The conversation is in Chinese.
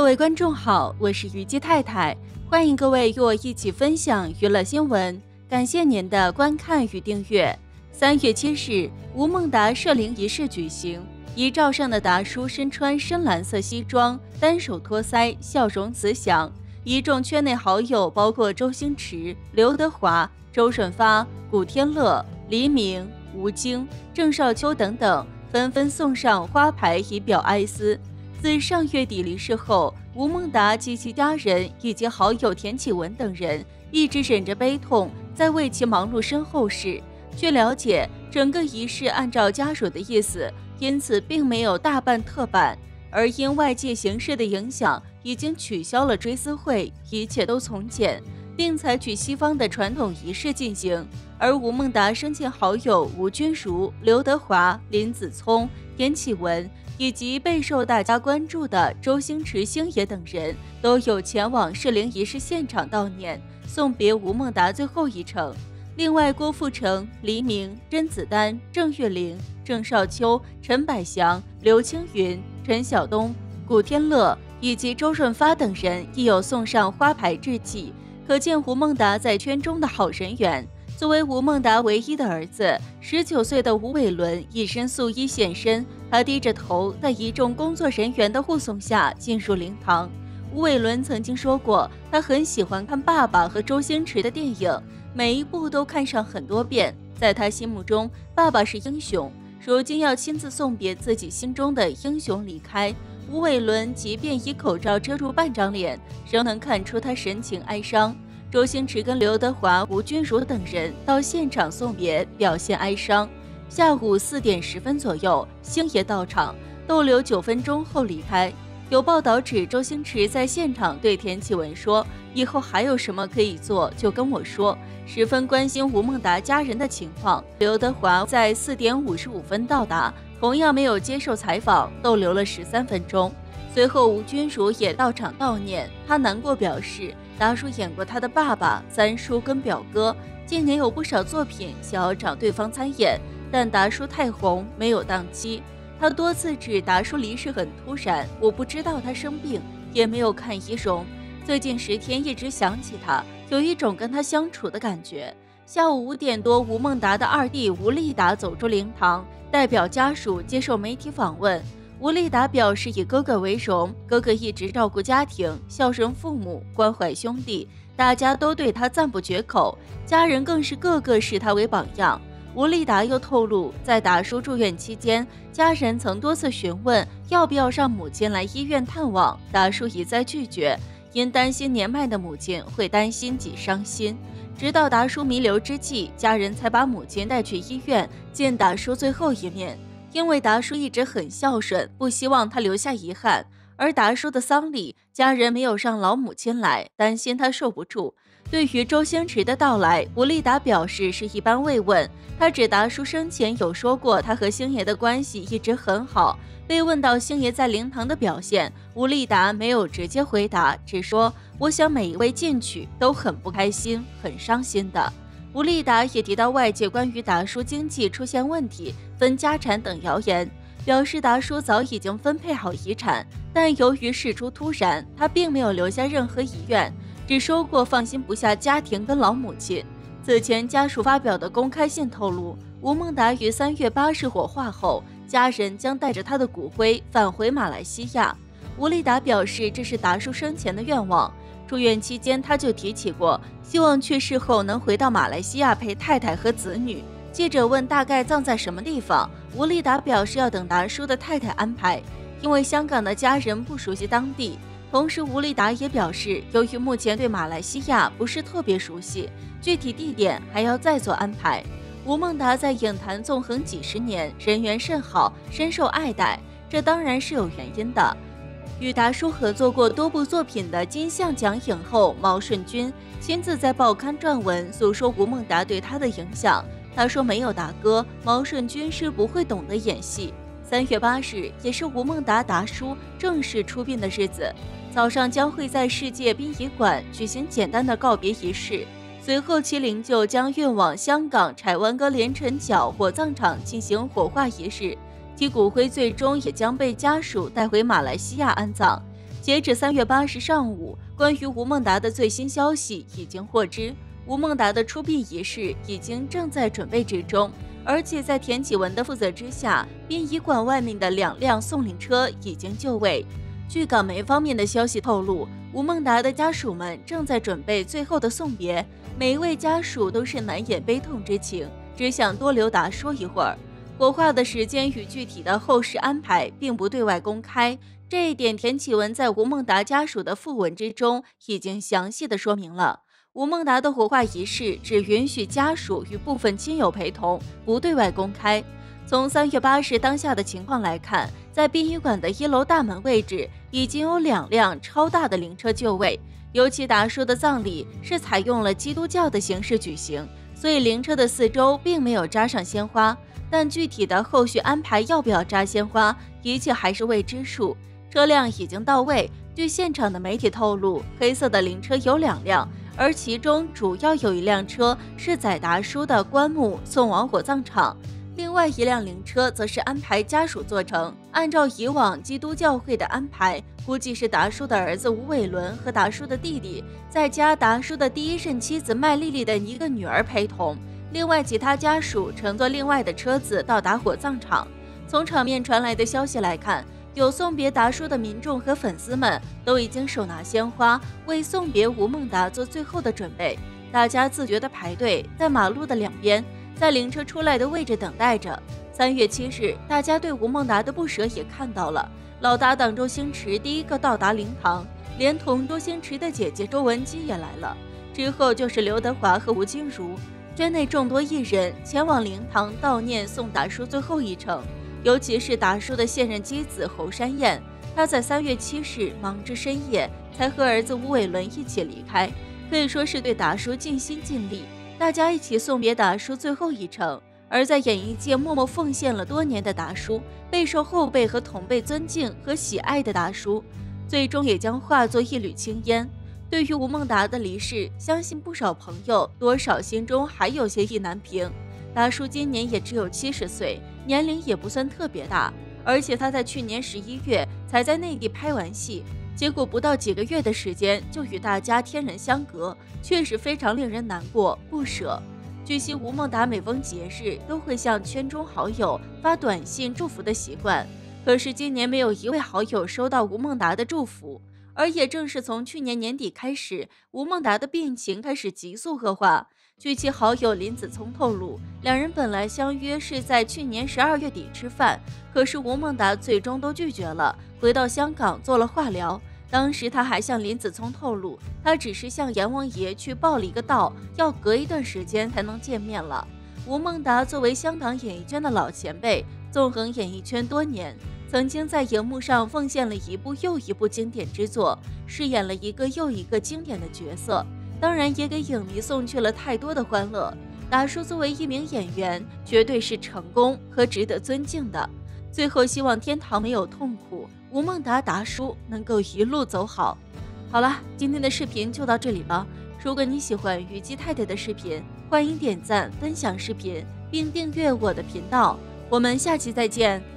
位观众好，我是虞姬太太，欢迎各位与我一起分享娱乐新闻，感谢您的观看与订阅。3月7日，吴孟达摄灵仪式举行，遗照上的达叔身穿深蓝色西装，单手托腮，笑容慈祥。一众圈内好友包括周星驰、刘德华、周润发、古天乐、黎明、吴京、郑少秋等等，纷纷送上花牌以表哀思。自上月底离世后，吴孟达及其家人以及好友田启文等人一直忍着悲痛，在为其忙碌身后事。据了解，整个仪式按照家属的意思，因此并没有大办特办，而因外界形势的影响，已经取消了追思会，一切都从简，并采取西方的传统仪式进行。而吴孟达生前好友吴君如、刘德华、林子聪、田启文以及备受大家关注的周星驰星爷等人，都有前往摄灵仪式现场悼念，送别吴孟达最后一程。另外，郭富城、黎明、甄子丹、郑月玲、郑少秋、陈百祥、刘青云、陈晓东、古天乐以及周润发等人亦有送上花牌致祭，可见吴孟达在圈中的好人缘。作为吴孟达唯一的儿子，19岁的吴伟伦一身素衣现身，他低着头，在一众工作人员的护送下进入灵堂。吴伟伦曾经说过，他很喜欢看爸爸和周星驰的电影，每一部都看上很多遍。在他心目中，爸爸是英雄，如今要亲自送别自己心中的英雄离开。吴伟伦即便以口罩遮住半张脸，仍能看出他神情哀伤。周星驰跟刘德华、吴君如等人到现场送别，表现哀伤。下午4点10分左右，星爷到场，逗留9分钟后离开。有报道指，周星驰在现场对田启文说：“以后还有什么可以做就跟我说。”十分关心吴孟达家人的情况。刘德华在4点55分到达，同样没有接受采访，逗留了13分钟。随后，吴君如也到场悼念，他难过表示，达叔演过他的爸爸、三叔跟表哥，近年有不少作品想要找对方参演，但达叔太红，没有档期。他多次指达叔离世很突然，我不知道他生病，也没有看遗容。最近10天一直想起他，有一种跟他相处的感觉。下午5点多，吴孟达的二弟吴立达走出灵堂，代表家属接受媒体访问。吴立达表示以哥哥为荣，哥哥一直照顾家庭，孝顺父母，关怀兄弟，大家都对他赞不绝口，家人更是个个视他为榜样。吴立达又透露，在达叔住院期间，家人曾多次询问要不要让母亲来医院探望，达叔一再拒绝，因担心年迈的母亲会担心及伤心。直到达叔弥留之际，家人才把母亲带去医院见达叔最后一面。因为达叔一直很孝顺，不希望他留下遗憾，而达叔的丧礼，家人没有让老母亲来，担心他受不住。对于周星驰的到来，吴立达表示是一般慰问。他指达叔生前有说过他和星爷的关系一直很好。被问到星爷在灵堂的表现，吴立达没有直接回答，只说我想每一位进去都很不开心，很伤心的。吴立达也提到外界关于达叔经济出现问题、分家产等谣言，表示达叔早已经分配好遗产，但由于事出突然，他并没有留下任何遗愿，只说过放心不下家庭跟老母亲。此前家属发表的公开信透露，吴孟达于3月8日火化后，家人将带着他的骨灰返回马来西亚。吴立达表示，这是达叔生前的愿望。住院期间，他就提起过，希望去世后能回到马来西亚陪太太和子女。记者问大概葬在什么地方，吴立达表示要等达叔的太太安排，因为香港的家人不熟悉当地。同时，吴立达也表示，由于目前对马来西亚不是特别熟悉，具体地点还要再做安排。吴孟达在影坛纵横几十年，人缘甚好，深受爱戴，这当然是有原因的。与达叔合作过多部作品的金像奖影后毛舜筠亲自在报刊撰文诉说吴孟达对他的影响。他说，没有达哥，毛舜筠是不会懂得演戏。3月8日也是吴孟达达叔正式出殡的日子，早上将会在世界殡仪馆举行简单的告别仪式，随后其灵柩将运往香港柴湾哥连城角火葬场进行火化仪式，其骨灰最终也将被家属带回马来西亚安葬。 截止3月8日上午，关于吴孟达的最新消息已经获知，吴孟达的出殡仪式已经正在准备之中，而且在田启文的负责之下，殡仪馆外面的2辆送灵车已经就位。据港媒方面的消息透露，吴孟达的家属们正在准备最后的送别，每一位家属都是难掩悲痛之情，只想多留达叔一会儿。火化的时间与具体的后事安排并不对外公开，这一点田启文在吴孟达家属的讣文之中已经详细的说明了。吴孟达的火化仪式只允许家属与部分亲友陪同，不对外公开。从3月8日当下的情况来看，在殡仪馆的1楼大门位置已经有2辆超大的灵车就位。尤其达叔的葬礼是采用了基督教的形式举行，所以灵车的四周并没有扎上鲜花。但具体的后续安排要不要扎鲜花，一切还是未知数。车辆已经到位，据现场的媒体透露，黑色的灵车有2辆，而其中主要有1辆车是载达叔的棺木送往火葬场，另外1辆灵车则是安排家属坐乘。按照以往基督教会的安排，估计是达叔的儿子吴伟伦和达叔的弟弟，再加达叔的第1任妻子麦丽丽的一个女儿陪同。另外其他家属乘坐另外的车子到达火葬场。从场面传来的消息来看，有送别达叔的民众和粉丝们都已经手拿鲜花，为送别吴孟达做最后的准备。大家自觉地排队在马路的2边，在灵车出来的位置等待着。3月7日，大家对吴孟达的不舍也看到了。老搭档周星驰第一个到达灵堂，连同周星驰的姐姐周文姬也来了，之后就是刘德华和吴君如。圈内众多艺人前往灵堂悼念送达叔最后一程，尤其是达叔的现任妻子侯珊燕，她在3月7日忙至深夜才和儿子吴伟伦一起离开，可以说是对达叔尽心尽力，大家一起送别达叔最后一程。而在演艺界默默奉献了多年的达叔，备受后辈和同辈尊敬和喜爱的达叔，最终也将化作一缕青烟。对于吴孟达的离世，相信不少朋友多少心中还有些意难平。达叔今年也只有70岁，年龄也不算特别大，而且他在去年11月才在内地拍完戏，结果不到几个月的时间就与大家天人相隔，确实非常令人难过不舍。据悉，吴孟达每逢节日都会向圈中好友发短信祝福的习惯，可是今年没有一位好友收到吴孟达的祝福。而也正是从去年年底开始，吴孟达的病情开始急速恶化。据其好友林子聪透露，2人本来相约是在去年12月底吃饭，可是吴孟达最终都拒绝了，回到香港做了化疗。当时他还向林子聪透露，他只是向阎王爷去报了一个到，要隔一段时间才能见面了。吴孟达作为香港演艺圈的老前辈，纵横演艺圈多年，曾经在荧幕上奉献了一部又一部经典之作，饰演了一个又一个经典的角色，当然也给影迷送去了太多的欢乐。达叔作为一名演员，绝对是成功和值得尊敬的。最后希望天堂没有痛苦，吴孟达达叔能够一路走好。好了，今天的视频就到这里了。如果你喜欢虞姬太太的视频，欢迎点赞、分享视频，并订阅我的频道。我们下期再见。